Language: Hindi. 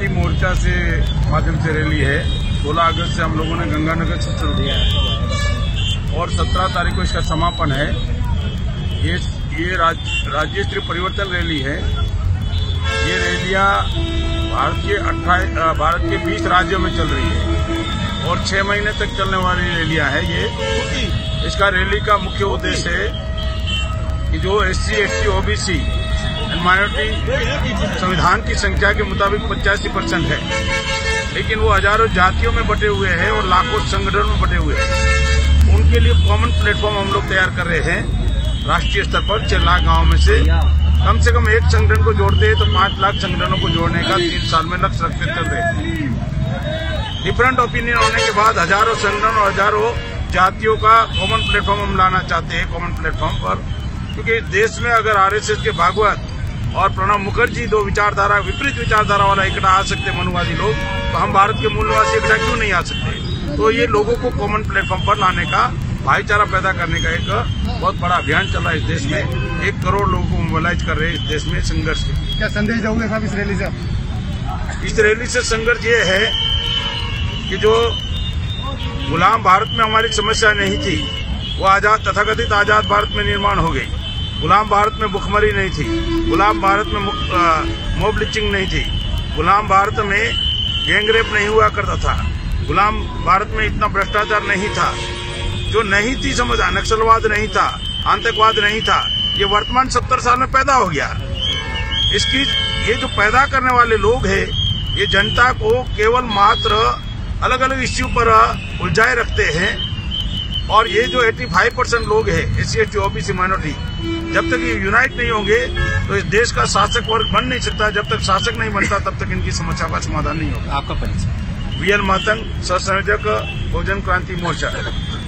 क्रांति मोर्चा से माध्यम से रैली है। 16 अगस्त से हम लोगों ने गंगानगर से शुरू किया है और 17 तारीख को इसका समापन है। ये राज्य स्तरीय परिवर्तन रैली है। ये रैलियां भारत के 20 राज्यों में चल रही है और 6 महीने तक चलने वाली रैलियां हैं। ये इसका रैली का मुख्य उद्देश्य है कि जो SC, ST, OBC and minority संविधान की संख्या के मुताबिक 85% है, लेकिन वो हजारों जातियों में बटे हुए हैं और लाखों संगठनों में बटे हुए हैं। उनके लिए कॉमन प्लेटफॉर्म हम लोग तैयार कर रहे हैं। राष्ट्रीय स्तर पर 6 लाख गाँव में से कम एक संगठन को जोड़ते हैं तो 5 लाख संगठनों को जोड़ने का 3 साल में लक्ष्य रखते चल रहे हैं। डिफरेंट ओपिनियन होने के बाद हजारों संगठन और हजारों जातियों का कॉमन प्लेटफॉर्म हम लाना चाहते हैं। कॉमन प्लेटफॉर्म पर, क्योंकि देश में अगर RSS के भागवत और प्रणब मुखर्जी दो विपरीत विचारधारा वाला इकट्ठा आ सकते मनुवादी लोग, तो हम भारत के मूल निवासी इकट्ठा क्यों नहीं आ सकते। तो ये लोगों को कॉमन प्लेटफॉर्म पर लाने का, भाईचारा पैदा करने का एक बहुत बड़ा अभियान चल रहा है इस देश में। 1 करोड़ लोगों को मोबिलाइज कर रहे हैं इस देश में संघर्ष के। क्या संदेश दोगे साहब इस रैली से? इस रैली से संघर्ष ये है कि जो गुलाम भारत में हमारी समस्या नहीं थी, वो आजाद तथाकथित आजाद भारत में निर्माण हो गई। गुलाम भारत में भुखमरी नहीं थी, गुलाम भारत में मॉब लिंचिंग नहीं थी, गुलाम भारत में गैंगरेप नहीं हुआ करता था, गुलाम भारत में इतना भ्रष्टाचार नहीं था, जो नहीं थी समझ, नक्सलवाद नहीं था, आतंकवाद नहीं था। ये वर्तमान 70 साल में पैदा हो गया। इसकी ये जो पैदा करने वाले लोग हैं, ये जनता को केवल मात्र अलग अलग इश्यू पर उलझाए रखते हैं। और ये जो 85% लोग हैं SC, ST, OBC माइनॉरिटी, जब तक ये यूनाइट नहीं होंगे तो इस देश का शासक वर्ग बन नहीं सकता। जब तक शासक नहीं बनता तब तक इनकी समस्या का समाधान नहीं होगा। आपका परिचय? VL महतंग, सह संयोजक बहुजन क्रांति मोर्चा।